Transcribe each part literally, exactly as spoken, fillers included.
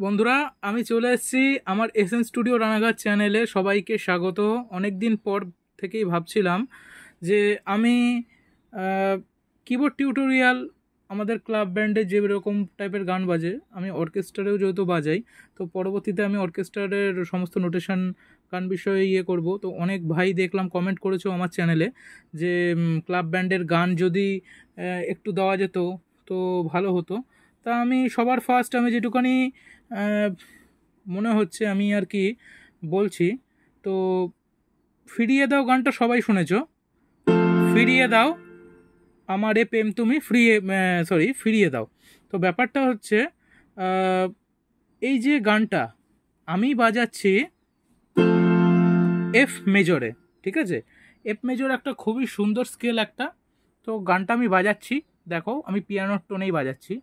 বন্ধুরা, আমি চলে এসেছি আমার এসএন স্টুডিও রানাঘাট চ্যানেলে। সবাইকে স্বাগত। অনেক দিন পর থেকেই ভাবছিলাম যে আমি কিবোর্ড টিউটোরিয়াল, আমাদের ক্লাব ব্যান্ডে যে রকম টাইপের গান বাজে, আমি অর্কেস্ট্রারেও যেহেতু বাজাই, তো পরবর্তীতে আমি অর্কেস্ট্রারের সমস্ত নোটেশন গান বিষয়ে ইয়ে করব। তো অনেক ভাই দেখলাম কমেন্ট করেছো আমার চ্যানেলে যে ক্লাব ব্যান্ডের গান যদি একটু দেওয়া যেত তো ভালো হতো। তা আমি সবার ফার্স্ট আমি যেটুখানি মনে হচ্ছে আমি আর কি বলছি। তো ফিরিয়ে দাও গানটা সবাই শুনেছো, ফিরিয়ে দাও আমার এ প্রেম তুমি ফিরিয়ে সরি ফিরিয়ে দাও। তো ব্যাপারটা হচ্ছে এই যে গানটা আমি বাজাচ্ছি এফ মেজরে, ঠিক আছে? এফ মেজর একটা খুবই সুন্দর স্কেল একটা। তো গানটা আমি বাজাচ্ছি, দেখো আমি পিয়ানোর টোনেই বাজাচ্ছি।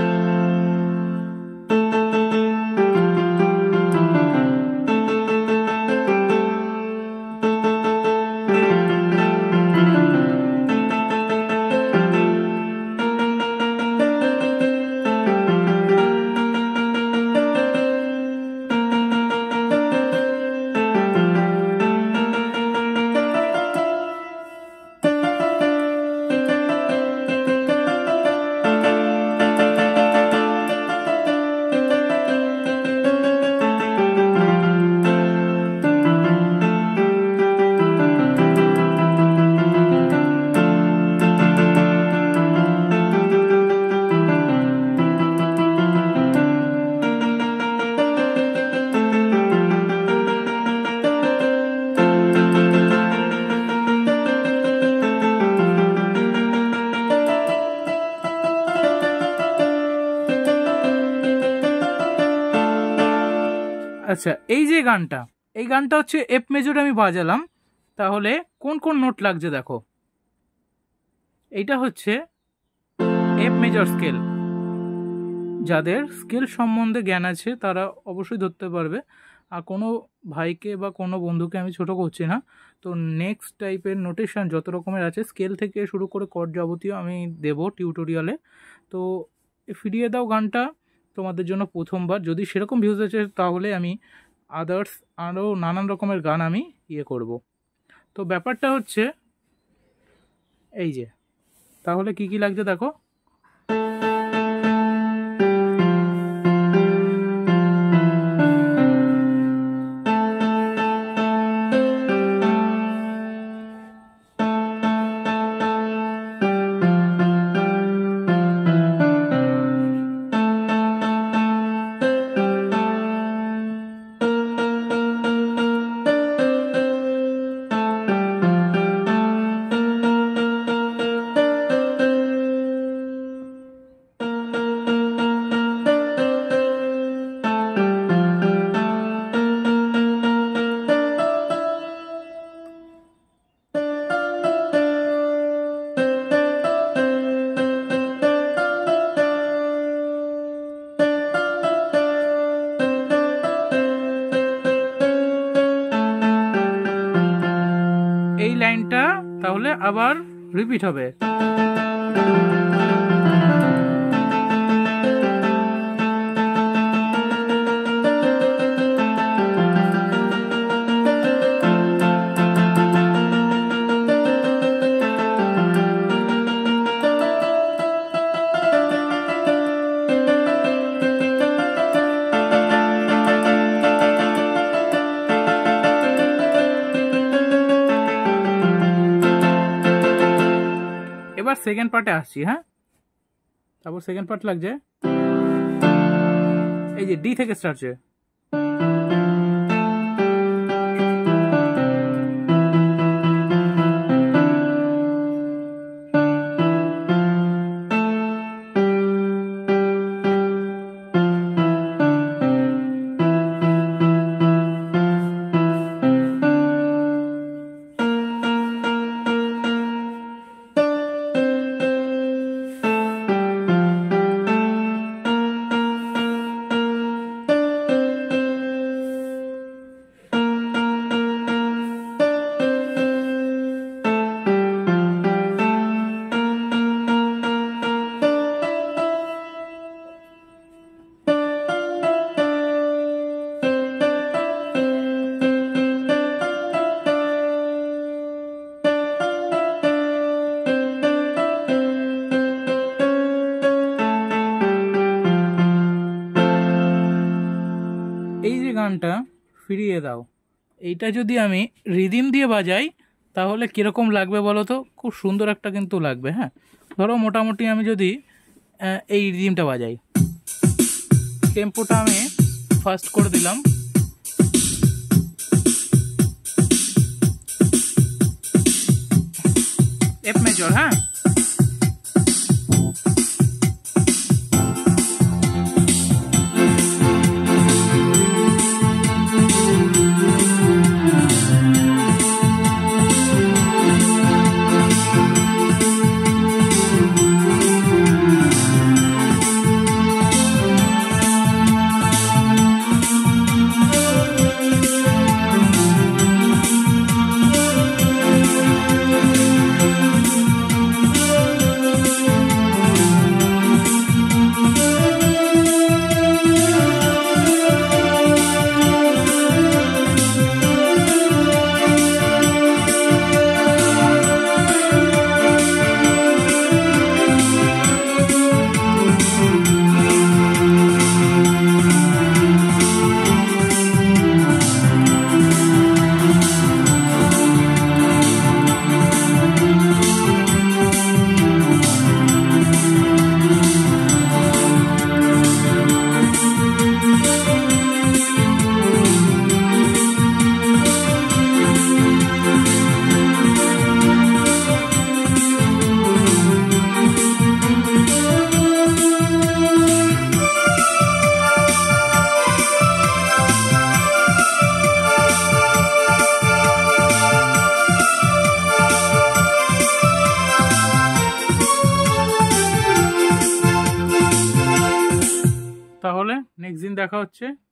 আচ্ছা, এই যে গানটা, এই গানটা হচ্ছে এফ মেজরে আমি বাজালাম। তাহলে কোন কোন নোট লাগছে দেখো। এইটা হচ্ছে এফ মেজর স্কেল। যাদের স্কেল সম্বন্ধে জ্ঞান আছে তারা অবশ্যই ধরতে পারবে, আর কোনো ভাইকে বা কোনো বন্ধুকে আমি ছোট করছি না। তো নেক্সট টাইপের নোটেশন যত রকমের আছে স্কেল থেকে শুরু করে কর্ড যাবতীয় আমি দেব টিউটোরিয়ালে। তো ফিরিয়ে দাও গানটা তোমাদের জন্য প্রথমবার, যদি সেরকম ভিউজ আছে তাহলে আমি আদার্স আরও নানান রকমের গান আমি ইয়ে করব। তো ব্যাপারটা হচ্ছে এই যে, তাহলে কি কি লাগছে দেখো। এই লাইনটা তাহলে আবার রিপিট হবে। এবার সেকেন্ড পার্টে আসছি। হ্যাঁ, তারপর সেকেন্ড পার্ট লাগছে এই যে ডি থেকে স্টার্ট হচ্ছে। গানটা ফিরিয়ে দাও, এইটা যদি আমি রিদিম দিয়ে বাজাই তাহলে কীরকম লাগবে বলো তো? খুব সুন্দর একটা কিন্তু লাগবে। হ্যাঁ, ধরো মোটামুটি আমি যদি এই রিদিমটা বাজাই, টেম্পোটা আমি ফাস্ট করে দিলাম, এফ মেজর। হ্যাঁ, তাহলে নেক্সট দিন দেখা হচ্ছে।